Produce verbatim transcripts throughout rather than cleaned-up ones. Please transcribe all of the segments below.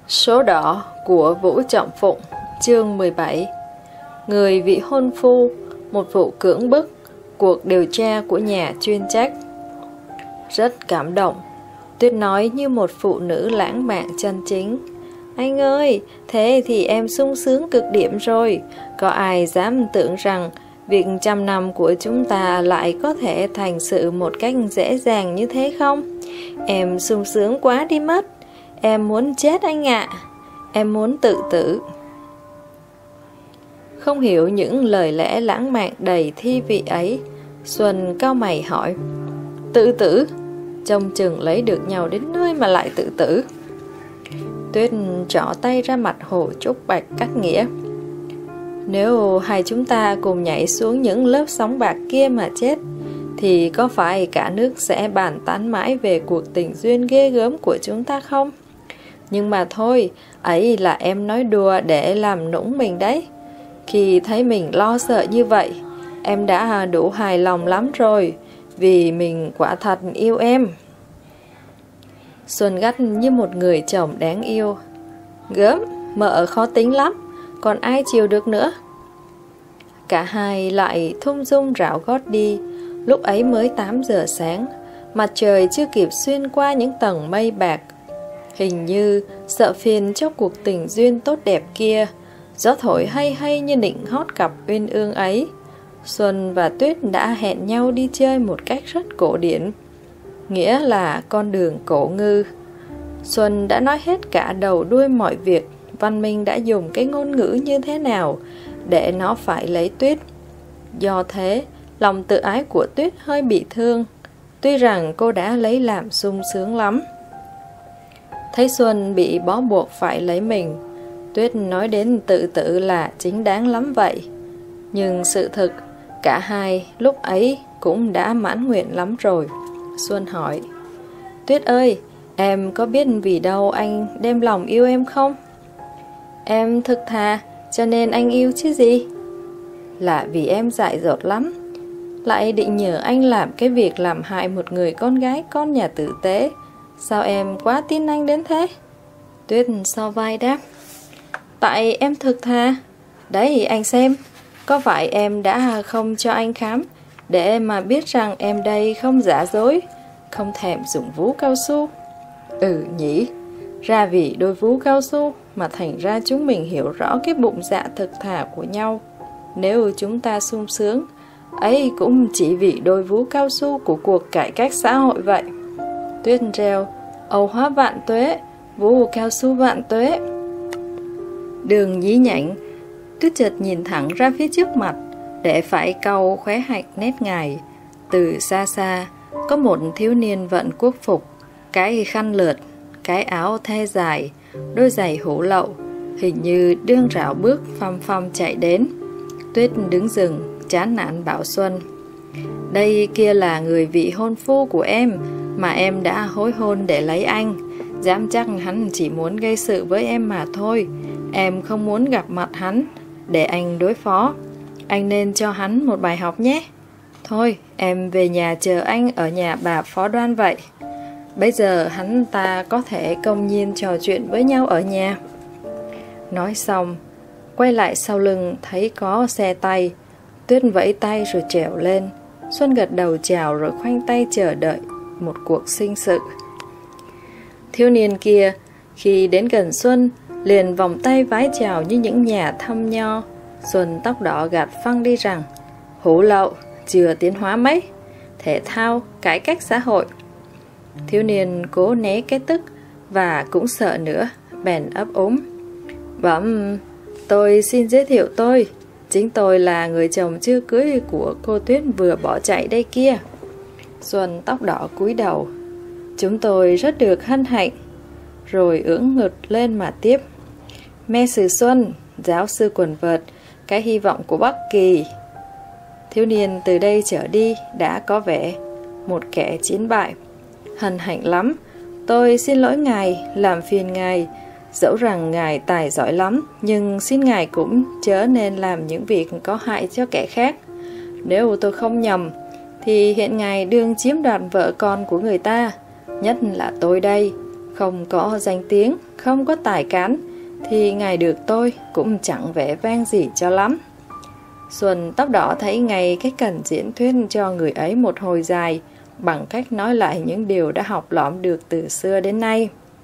Số đỏ của Vũ Trọng Phụng. Chương mười bảy. Người vị hôn phu, một vụ cưỡng bức, cuộc điều tra của nhà chuyên trách. Rất cảm động, Tuyết nói như một phụ nữ lãng mạn chân chính. Anh ơi, thế thì em sung sướng cực điểm rồi. Có ai dám tưởng rằng việc trăm năm của chúng ta lại có thể thành sự một cách dễ dàng như thế không? Em sung sướng quá đi mất. Em muốn chết anh ạ. Em muốn tự tử. Không hiểu những lời lẽ lãng mạn đầy thi vị ấy, Xuân cau mày hỏi: Tự tử? Trông chừng lấy được nhau đến nơi mà lại tự tử. Tuyết trỏ tay ra mặt Hồ Trúc Bạch cắt nghĩa: Nếu hai chúng ta cùng nhảy xuống những lớp sóng bạc kia mà chết, thì có phải cả nước sẽ bàn tán mãi về cuộc tình duyên ghê gớm của chúng ta không? Nhưng mà thôi, ấy là em nói đùa để làm nũng mình đấy. Khi thấy mình lo sợ như vậy, em đã đủ hài lòng lắm rồi, vì mình quả thật yêu em. Xuân gắt như một người chồng đáng yêu: Gớm, mợ khó tính lắm, còn ai chiều được nữa. Cả hai lại thung dung rảo gót đi. Lúc ấy mới tám giờ sáng, mặt trời chưa kịp xuyên qua những tầng mây bạc. Hình như sợ phiền cho cuộc tình duyên tốt đẹp kia, gió thổi hay hay như định hót cặp uyên ương ấy. Xuân và Tuyết đã hẹn nhau đi chơi một cách rất cổ điển, nghĩa là con đường cổ ngư. Xuân đã nói hết cả đầu đuôi mọi việc Văn Minh đã dùng cái ngôn ngữ như thế nào để nó phải lấy Tuyết. Do thế, lòng tự ái của Tuyết hơi bị thương, tuy rằng cô đã lấy làm sung sướng lắm. Thấy Xuân bị bó buộc phải lấy mình, Tuyết nói đến tự tử là chính đáng lắm vậy. Nhưng sự thực, cả hai lúc ấy cũng đã mãn nguyện lắm rồi. Xuân hỏi: Tuyết ơi, em có biết vì đâu anh đem lòng yêu em không? Em thực thà, cho nên anh yêu chứ gì. Là vì em dại dột lắm, lại định nhờ anh làm cái việc làm hại một người con gái con nhà tử tế. Sao em quá tin anh đến thế? Tuyết so vai đáp: Tại em thực thà. Đấy, anh xem, có phải em đã không cho anh khám để mà biết rằng em đây không giả dối, không thèm dùng vú cao su? Ừ nhỉ, ra vì đôi vú cao su mà thành ra chúng mình hiểu rõ cái bụng dạ thực thà của nhau. Nếu chúng ta sung sướng, ấy cũng chỉ vì đôi vú cao su của cuộc cải cách xã hội vậy. Tuyết reo: Âu hóa vạn tuế, vú cao su vạn tuế. Đường nhí nhảnh, Tuyết chợt nhìn thẳng ra phía trước mặt, để phải cau khóe hạnh nét ngài. Từ xa xa, có một thiếu niên vận quốc phục, cái khăn lượt, cái áo the dài, đôi giày hổ lậu, hình như đương rảo bước phăm phăm chạy đến. Tuyết đứng dừng, chán nản bảo Xuân: Đây kia là người vị hôn phu của em, mà em đã hối hôn để lấy anh. Dám chắc hắn chỉ muốn gây sự với em mà thôi. Em không muốn gặp mặt hắn, để anh đối phó. Anh nên cho hắn một bài học nhé. Thôi, em về nhà chờ anh ở nhà bà phó đoan vậy. Bây giờ hắn ta có thể công nhiên trò chuyện với nhau ở nhà. Nói xong, quay lại sau lưng thấy có xe tay. Tuyết vẫy tay rồi trèo lên. Xuân gật đầu chào rồi khoanh tay chờ đợi một cuộc sinh sự. Thiếu niên kia khi đến gần Xuân liền vòng tay vái chào như những nhà thăm nho. Xuân tóc đỏ gạt phăng đi rằng: Hủ lậu, chưa tiến hóa mấy, thể thao, cải cách xã hội. Thiếu niên cố né cái tức và cũng sợ nữa, bèn ấp úng: Bẩm, tôi xin giới thiệu tôi. Chính tôi là người chồng chưa cưới của cô Tuyết vừa bỏ chạy đây kia. Xuân tóc đỏ cúi đầu: Chúng tôi rất được hân hạnh. Rồi ưỡn ngực lên mà tiếp: Mê Sử Xuân, giáo sư quần vợt, cái hy vọng của Bắc Kỳ. Thiếu niên từ đây trở đi đã có vẻ một kẻ chiến bại. Hân hạnh lắm. Tôi xin lỗi ngài, làm phiền ngài. Dẫu rằng ngài tài giỏi lắm, nhưng xin ngài cũng chớ nên làm những việc có hại cho kẻ khác. Nếu tôi không nhầm, thì hiện ngài đương chiếm đoạt vợ con của người ta. Nhất là tôi đây, Không có danh tiếng, không có tài cán, thì ngày được tôi cũng chẳng vẻ vang gì cho lắm. Xuân tóc đỏ thấy ngay cái cần diễn thuyết cho người ấy một hồi dài, bằng cách nói lại những điều đã học lỏm được từ xưa đến nay.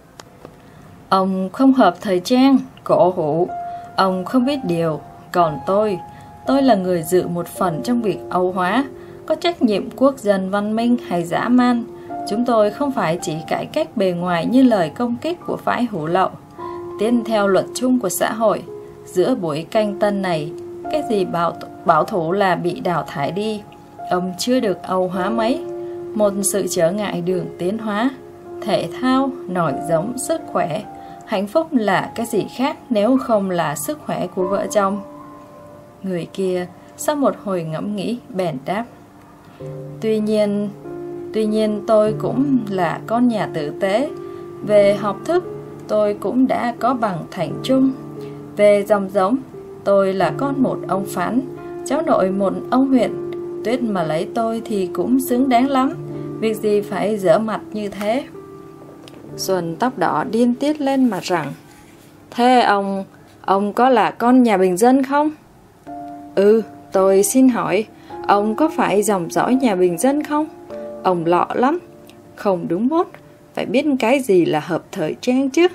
Ông không hợp thời trang, cổ hủ, ông không biết điều. Còn tôi, tôi là người dự một phần trong việc Âu hóa, có trách nhiệm quốc dân văn minh hay dã man. Chúng tôi không phải chỉ cải cách bề ngoài như lời công kích của phái hủ lậu. Tiến theo luật chung của xã hội, giữa buổi canh tân này, cái gì bảo, bảo thủ là bị đào thải đi. Ông chưa được Âu hóa mấy. Một sự trở ngại đường tiến hóa. Thể thao, nổi giống, sức khỏe. Hạnh phúc là cái gì khác nếu không là sức khỏe của vợ chồng? Người kia sau một hồi ngẫm nghĩ bèn đáp: Tuy nhiên, tuy nhiên tôi cũng là con nhà tử tế. Về học thức, tôi cũng đã có bằng thành trung. Về dòng giống, tôi là con một ông phán, cháu nội một ông huyện. Tuyết mà lấy tôi thì cũng xứng đáng lắm. Việc gì phải dở mặt như thế? Xuân tóc đỏ điên tiết lên mà rằng: Thế ông, ông có là con nhà bình dân không? Ừ, tôi xin hỏi, ông có phải dòng dõi nhà bình dân không? Ông lọ lắm. Không đúng mốt, phải biết cái gì là hợp thời trang chứ.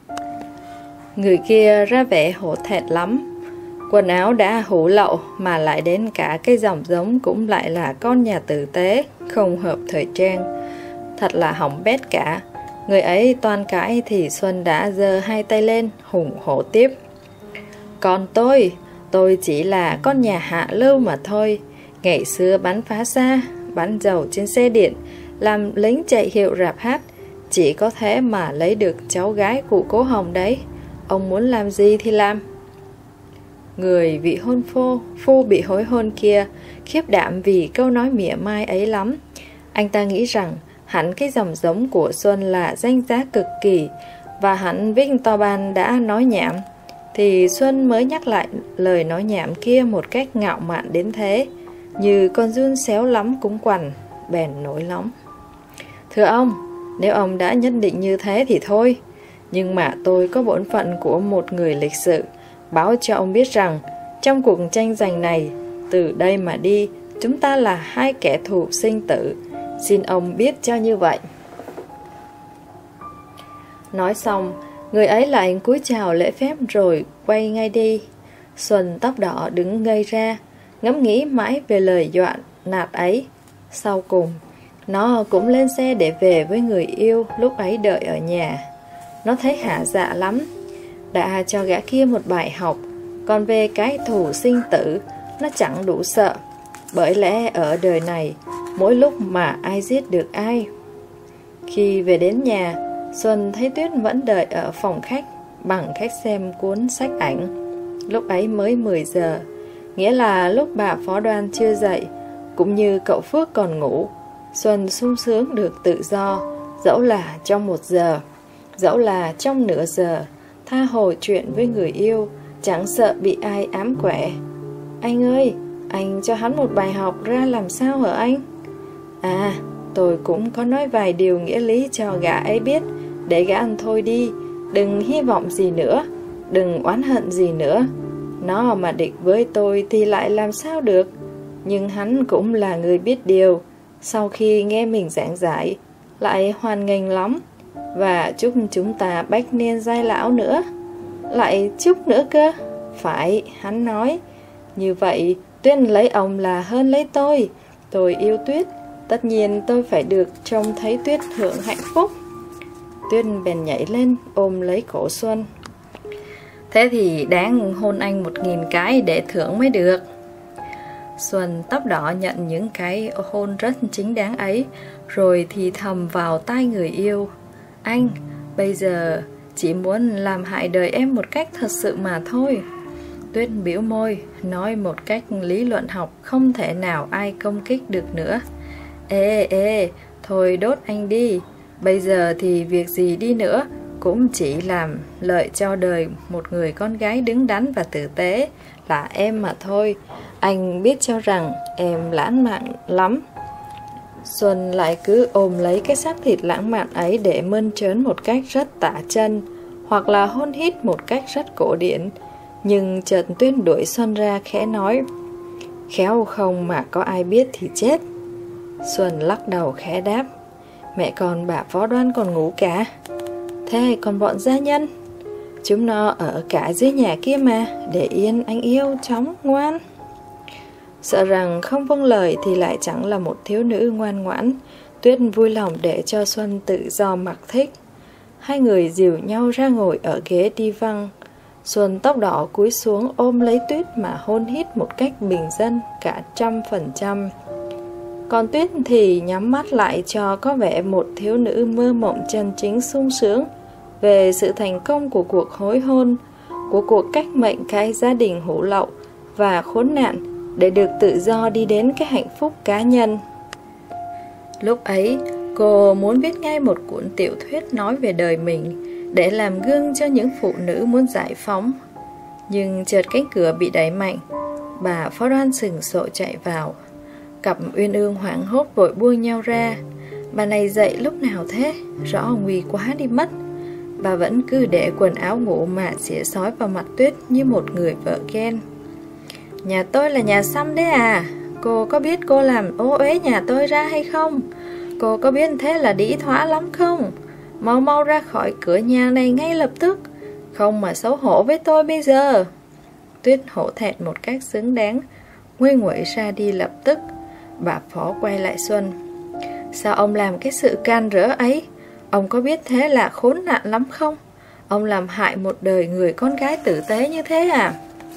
Người kia ra vẻ hổ thẹn lắm. Quần áo đã hủ lậu mà lại đến cả cái dòng giống cũng lại là con nhà tử tế, không hợp thời trang. Thật là hỏng bét cả. Người ấy toan cãi thì Xuân đã giơ hai tay lên hùng hổ tiếp: Còn tôi, tôi chỉ là con nhà hạ lưu mà thôi. Ngày xưa bắn phá xa, bắn dầu trên xe điện, làm lính chạy hiệu rạp hát, chỉ có thế mà lấy được cháu gái của cố Hồng đấy. Ông muốn làm gì thì làm. Người vị hôn phu, phu bị hối hôn kia khiếp đảm vì câu nói mỉa mai ấy lắm. Anh ta nghĩ rằng hẳn cái dòng giống của Xuân là danh giá cực kỳ, và hẳn Victor Ban đã nói nhảm, thì Xuân mới nhắc lại lời nói nhảm kia một cách ngạo mạn đến thế, như con giun xéo lắm cũng quằn. Bèn nổi nóng: Thưa ông, nếu ông đã nhất định như thế thì thôi. Nhưng mà tôi có bổn phận của một người lịch sự, báo cho ông biết rằng trong cuộc tranh giành này, từ đây mà đi, chúng ta là hai kẻ thù sinh tử. Xin ông biết cho như vậy. Nói xong, người ấy lại cúi chào lễ phép rồi quay ngay đi. Xuân tóc đỏ đứng ngây ra, ngẫm nghĩ mãi về lời dọa nạt ấy. Sau cùng, nó cũng lên xe để về với người yêu lúc ấy đợi ở nhà. Nó thấy hả dạ lắm, đã cho gã kia một bài học. Còn về cái thù sinh tử, nó chẳng đủ sợ. Bởi lẽ ở đời này, mỗi lúc mà ai giết được ai. Khi về đến nhà, Xuân thấy Tuyết vẫn đợi ở phòng khách, bằng cách xem cuốn sách ảnh. Lúc ấy mới mười giờ, nghĩa là lúc bà phó đoan chưa dậy, cũng như cậu Phước còn ngủ. Xuân sung sướng được tự do, dẫu là trong một giờ, dẫu là trong nửa giờ, tha hồ chuyện với người yêu, chẳng sợ bị ai ám quẻ. Anh ơi, anh cho hắn một bài học ra làm sao hả anh? À, tôi cũng có nói vài điều nghĩa lý cho gã ấy biết, để gã ăn thôi đi, đừng hy vọng gì nữa, đừng oán hận gì nữa. Nó mà địch với tôi thì lại làm sao được. Nhưng hắn cũng là người biết điều. Sau khi nghe mình giảng giải, lại hoan nghênh lắm, và chúc chúng ta bách niên giai lão nữa. Lại chúc nữa cơ. Phải, hắn nói. Như vậy, Tuyết lấy ông là hơn lấy tôi. Tôi yêu Tuyết, tất nhiên tôi phải được trông thấy Tuyết hưởng hạnh phúc. Tuyết bèn nhảy lên ôm lấy cổ Xuân. Thế thì đáng hôn anh một nghìn cái để thưởng mới được. Xuân tóc đỏ nhận những cái hôn rất chính đáng ấy, rồi thì thầm vào tai người yêu: Anh, bây giờ chỉ muốn làm hại đời em một cách thật sự mà thôi. Tuyết bĩu môi, nói một cách lý luận học không thể nào ai công kích được nữa: Ê, ê, thôi đốt anh đi. Bây giờ thì việc gì đi nữa cũng chỉ làm lợi cho đời một người con gái đứng đắn và tử tế là em mà thôi. Anh biết cho rằng em lãng mạn lắm. Xuân lại cứ ôm lấy cái xác thịt lãng mạn ấy để mơn trớn một cách rất tả chân, hoặc là hôn hít một cách rất cổ điển. Nhưng chợt Tuyên đuổi Xuân ra khẽ nói: "Khéo không mà có ai biết thì chết." Xuân lắc đầu khẽ đáp: "Mẹ con bà Phó Đoan còn ngủ cả. Thế còn bọn gia nhân? Chúng nó ở cả dưới nhà kia mà, để yên anh yêu chóng ngoan." Sợ rằng không vâng lời thì lại chẳng là một thiếu nữ ngoan ngoãn, Tuyết vui lòng để cho Xuân tự do mặc thích. Hai người dìu nhau ra ngồi ở ghế đi văng. Xuân tóc đỏ cúi xuống ôm lấy Tuyết mà hôn hít một cách bình dân cả trăm phần trăm. Còn Tuyết thì nhắm mắt lại cho có vẻ một thiếu nữ mơ mộng chân chính sung sướng về sự thành công của cuộc hối hôn, của cuộc cách mệnh cái gia đình hủ lậu và khốn nạn để được tự do đi đến cái hạnh phúc cá nhân. Lúc ấy, cô muốn viết ngay một cuốn tiểu thuyết nói về đời mình để làm gương cho những phụ nữ muốn giải phóng. Nhưng chợt cánh cửa bị đẩy mạnh, bà Phó Đoan sừng sộ chạy vào. Cặp uyên ương hoảng hốt vội buông nhau ra. Bà này dậy lúc nào thế? Rõ nguy quá đi mất. Bà vẫn cứ để quần áo ngủ mà xỉa xói vào mặt Tuyết như một người vợ ghen. "Nhà tôi là nhà xăm đấy à? Cô có biết cô làm ô uế nhà tôi ra hay không? Cô có biết thế là đĩ thoá lắm không? Mau mau ra khỏi cửa nhà này ngay lập tức, không mà xấu hổ với tôi bây giờ." Tuyết hổ thẹn một cách xứng đáng, nguôi nguậy ra đi lập tức. Bà Phó quay lại Xuân: "Sao ông làm cái sự can rỡ ấy? Ông có biết thế là khốn nạn lắm không? Ông làm hại một đời người con gái tử tế như thế à?"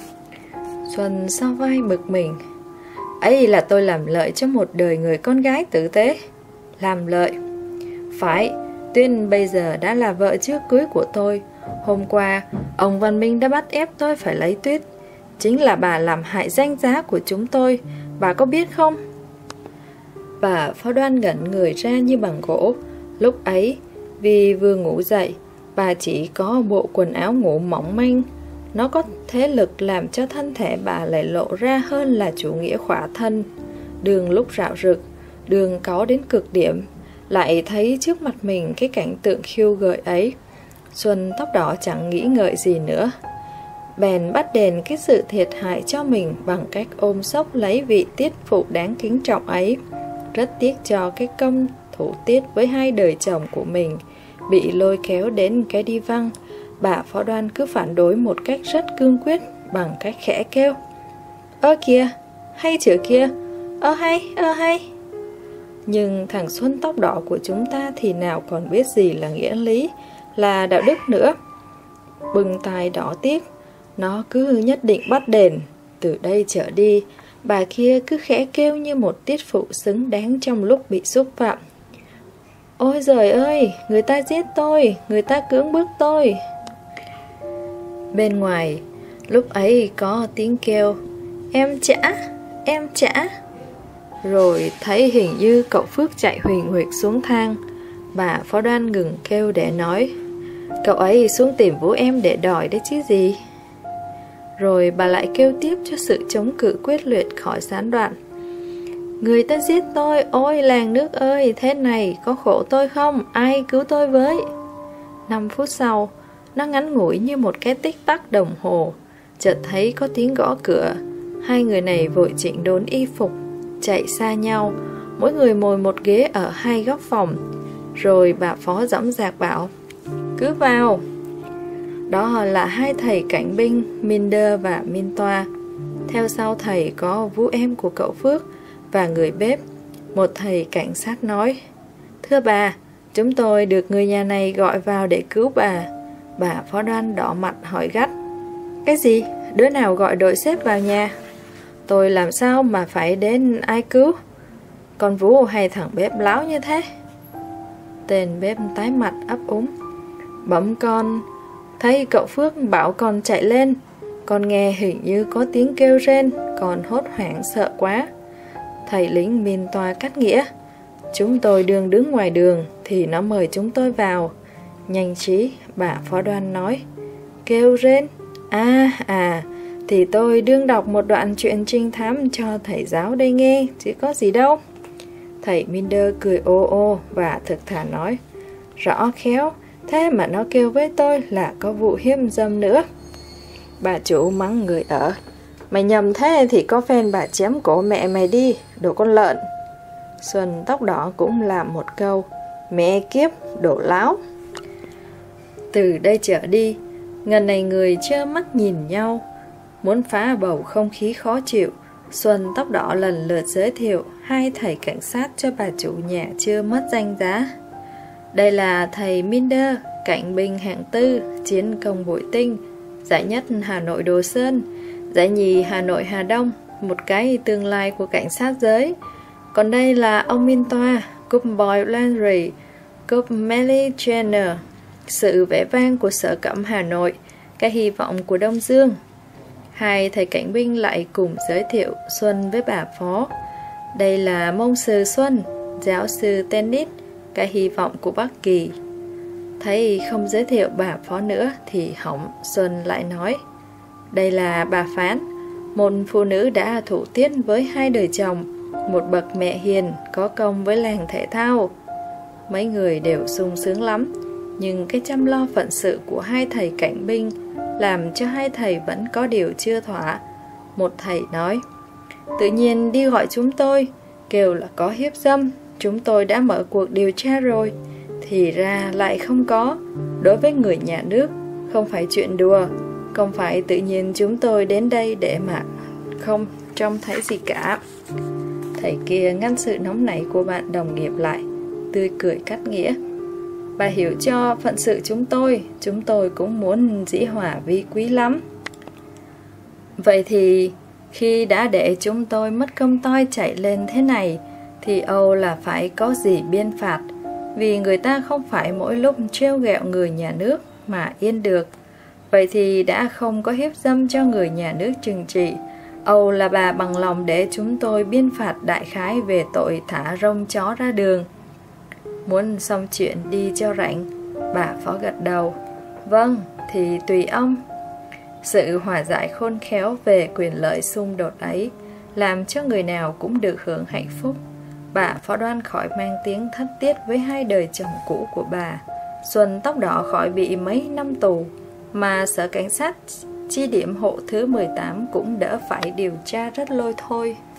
Xuân sau vai bực mình: "Ấy là tôi làm lợi cho một đời người con gái tử tế." "Làm lợi?" "Phải, Tuyên bây giờ đã là vợ trước cưới của tôi. Hôm qua, ông Văn Minh đã bắt ép tôi phải lấy Tuyết. Chính là bà làm hại danh giá của chúng tôi, bà có biết không?" Bà Phó Đoan ngẩn người ra như bằng gỗ. Lúc ấy, vì vừa ngủ dậy, bà chỉ có bộ quần áo ngủ mỏng manh. Nó có thế lực làm cho thân thể bà lại lộ ra hơn là chủ nghĩa khỏa thân. Đường lúc rạo rực, đường có đến cực điểm, lại thấy trước mặt mình cái cảnh tượng khiêu gợi ấy. Xuân tóc đỏ chẳng nghĩ ngợi gì nữa, bèn bắt đền cái sự thiệt hại cho mình bằng cách ôm xốc lấy vị tiết phụ đáng kính trọng ấy. Rất tiếc cho cái công thủ tiết với hai đời chồng của mình bị lôi kéo đến cái đi văng. Bà Phó Đoan cứ phản đối một cách rất cương quyết bằng cách khẽ kêu: "Ơ kìa, hay chữ kia, ơ hay, ơ hay." Nhưng thằng Xuân tóc đỏ của chúng ta thì nào còn biết gì là nghĩa lý, là đạo đức nữa. Bừng tai đỏ tiếc, nó cứ nhất định bắt đền. Từ đây trở đi, bà kia cứ khẽ kêu như một tiết phụ xứng đáng trong lúc bị xúc phạm: "Ôi giời ơi, người ta giết tôi, người ta cưỡng bức tôi." Bên ngoài, lúc ấy có tiếng kêu: "Em trả, em trả." Rồi thấy hình như cậu Phước chạy huỳnh huỵch xuống thang. Bà Phó Đoan ngừng kêu để nói: "Cậu ấy xuống tìm Vũ em để đòi đấy chứ gì." Rồi bà lại kêu tiếp cho sự chống cự quyết liệt khỏi gián đoạn: "Người ta giết tôi, ôi làng nước ơi, thế này có khổ tôi không? Ai cứu tôi với?" Năm phút sau, nó ngắn ngủi như một cái tích tắc đồng hồ, chợt thấy có tiếng gõ cửa. Hai người này vội chỉnh đốn y phục, chạy xa nhau, mỗi người ngồi một ghế ở hai góc phòng. Rồi bà Phó dõng dạc bảo: "Cứ vào." Đó là hai thầy cảnh binh Minder và Min Toa. Theo sau thầy có Vũ em của cậu Phước và người bếp. Một thầy cảnh sát nói: "Thưa bà, chúng tôi được người nhà này gọi vào để cứu bà." Bà Phó Đoan đỏ mặt hỏi gắt: "Cái gì? Đứa nào gọi đội sếp vào nhà? Tôi làm sao mà phải đến ai cứu? Con Vũ hay thằng bếp láo như thế?" Tên bếp tái mặt ấp úng: "Bẩm con, thấy cậu Phước bảo con chạy lên. Con nghe hình như có tiếng kêu rên, con hốt hoảng sợ quá." Thầy lính Min Toa cắt nghĩa: "Chúng tôi đang đứng ngoài đường thì nó mời chúng tôi vào." Nhanh trí, bà Phó Đoan nói: "Kêu rên? À, à, thì tôi đương đọc một đoạn truyện trinh thám cho thầy giáo đây nghe, chứ có gì đâu." Thầy Minder cười ô ô và thực thà nói, rõ khéo, thế mà nó kêu với tôi là có vụ hiếp dâm nữa. Bà chủ mắng người ở, mày nhầm thế thì có phen bà chém cổ mẹ mày đi, đồ con lợn. Xuân tóc đỏ cũng làm một câu, mẹ kiếp, đồ láo. Từ đây trở đi, ngần này người trơ mắt nhìn nhau. Muốn phá bầu không khí khó chịu, Xuân tóc đỏ lần lượt giới thiệu hai thầy cảnh sát cho bà chủ nhà chưa mất danh giá. Đây là thầy Minder, cảnh binh hạng tư, chiến công bội tinh, giải nhất Hà Nội Đồ Sơn, giải nhì Hà Nội Hà Đông, một cái tương lai của cảnh sát giới. Còn đây là ông Minh Toa, cúp Boy Landry, cúp Melly Jenner, sự vẻ vang của Sở Cẩm Hà Nội, cái hy vọng của Đông Dương. Hai thầy cảnh binh lại cùng giới thiệu Xuân với bà phó. Đây là môn sư Xuân, giáo sư tennis, cái hy vọng của Bắc Kỳ. Thấy không giới thiệu bà phó nữa thì hỏng, Xuân lại nói, đây là bà Phán, một phụ nữ đã thủ tiết với hai đời chồng, một bậc mẹ hiền, có công với làng thể thao. Mấy người đều sung sướng lắm, nhưng cái chăm lo phận sự của hai thầy cảnh binh làm cho hai thầy vẫn có điều chưa thỏa. Một thầy nói, tự nhiên đi gọi chúng tôi, kêu là có hiếp dâm, chúng tôi đã mở cuộc điều tra rồi, thì ra lại không có. Đối với người nhà nước, không phải chuyện đùa, không phải tự nhiên chúng tôi đến đây để mà không trông thấy gì cả. Thầy kia ngăn sự nóng nảy của bạn đồng nghiệp lại, tươi cười cắt nghĩa, bà hiểu cho phận sự chúng tôi, chúng tôi cũng muốn dĩ hòa vi quý lắm. Vậy thì khi đã để chúng tôi mất công toi chạy lên thế này, thì âu là phải có gì biên phạt, vì người ta không phải mỗi lúc trêu ghẹo người nhà nước mà yên được. Vậy thì đã không có hiếp dâm cho người nhà nước trừng trị, âu là bà bằng lòng để chúng tôi biên phạt đại khái về tội thả rông chó ra đường. Muốn xong chuyện đi cho rảnh, bà phó gật đầu, vâng, thì tùy ông. Sự hòa giải khôn khéo về quyền lợi xung đột ấy làm cho người nào cũng được hưởng hạnh phúc. Bà phó Đoan khỏi mang tiếng thất tiết với hai đời chồng cũ của bà. Xuân tóc đỏ khỏi bị mấy năm tù, mà sở cảnh sát chi điểm hộ thứ mười tám cũng đỡ phải điều tra rất lôi thôi.